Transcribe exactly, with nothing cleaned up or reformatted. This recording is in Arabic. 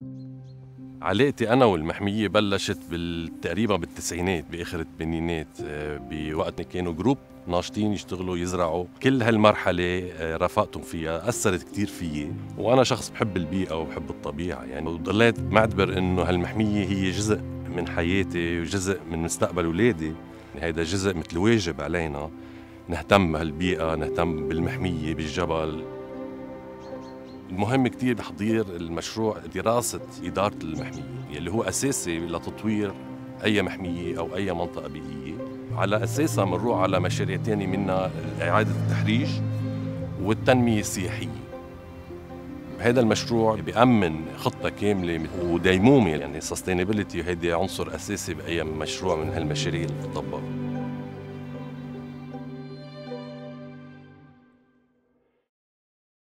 علاقتي أنا والمحمية بلشت تقريبا بالتسعينات، بآخر الثمانينات، بوقت كانوا جروب ناشطين يشتغلوا يزرعوا. كل هالمرحلة رافقتهم فيها، أثرت كتير فيي، وأنا شخص بحب البيئة وبحب الطبيعة يعني، وضليت معتبر إنه هالمحمية هي جزء من حياتي وجزء من مستقبل أولادي. هيدا جزء مثل واجب علينا نهتم بهالبيئة، نهتم بالمحمية بالجبل. المهم كتير تحضير المشروع دراسة إدارة المحمية اللي هو أساسي لتطوير أي محمية أو أي منطقة بيئية. على أساسها بنروح على مشاريع تانية، منها إعادة التحريش والتنمية السياحية. هذا المشروع بيأمن خطة كاملة وديمومة، يعني sustainability هيدي عنصر أساسي بأي مشروع من هالمشاريع اللي بتطبق.